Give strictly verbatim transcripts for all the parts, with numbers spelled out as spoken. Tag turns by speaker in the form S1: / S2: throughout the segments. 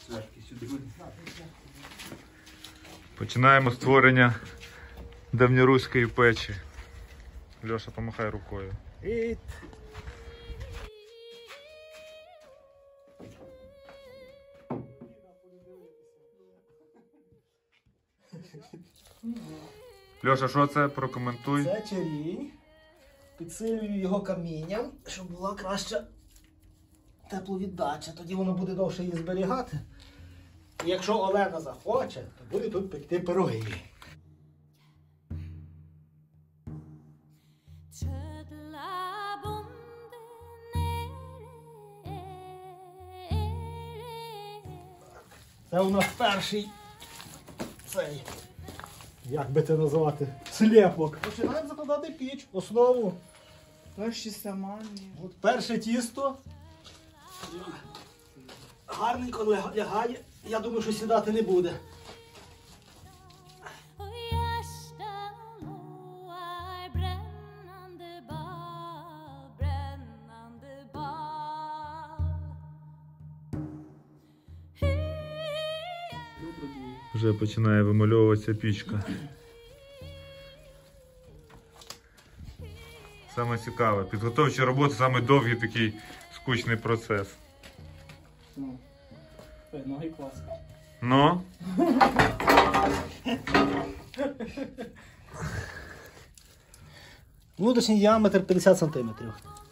S1: Починаємо створення давньоруської печі. Льоша, помахай рукою.
S2: І...
S1: Льоша, що це? Прокоментуй.
S2: Це черінь. Підсилюю його камінням, щоб була краща тепловіддача. Тоді воно буде довше її зберігати. І якщо Олена захоче, то буде тут пекти пироги. Це у нас перший цей, як би це назвати, слєпок. Починаємо закладати піч, основу.
S3: Перші самані.
S2: От перше тісто. Гарненько лягає. Я думаю, що сідати не буде.
S1: Вже починає вимальовуватися пічка. Саме цікаве. Підготовчі роботи, саме довгий такий скучний процес.
S3: Ну, ноги клас.
S1: Ну?
S2: Внутрішній діаметр п'ятдесят сантиметрів.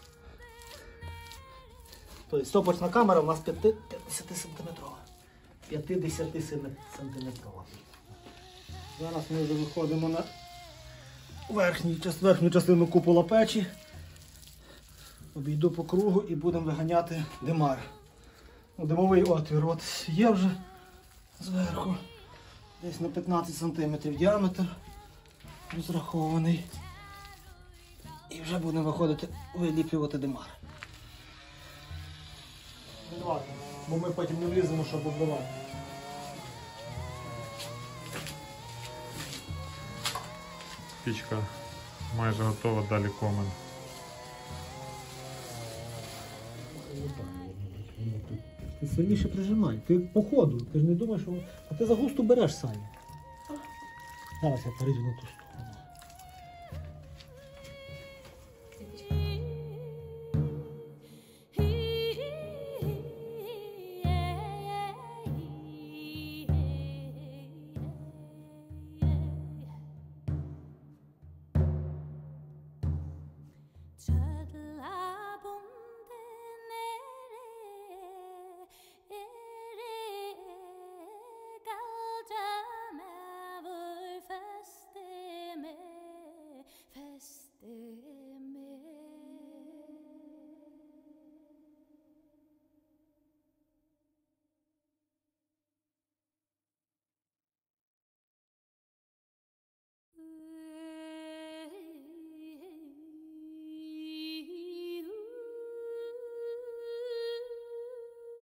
S2: Тобто стопочна камера у нас п'ятдесят сантиметрова. п'ятдесят сантиметрова. Зараз ми вже виходимо на верхню, верхню частину купола печі. Обійду по кругу і будемо виганяти димар. Димовий отвір от є вже зверху. Десь на п'ятнадцять сантиметрів діаметр розрахований. І вже будемо виходити, виліплювати димар. Бо ми потім не вліземо, щоб оббивати.
S1: Пічка майже готова, далі комен.
S2: Ти сильніше прижимай. Ти по ходу. Ти ж не думаєш, що... А ти за густу береш, Саня. Зараз я перейду на ту сторону.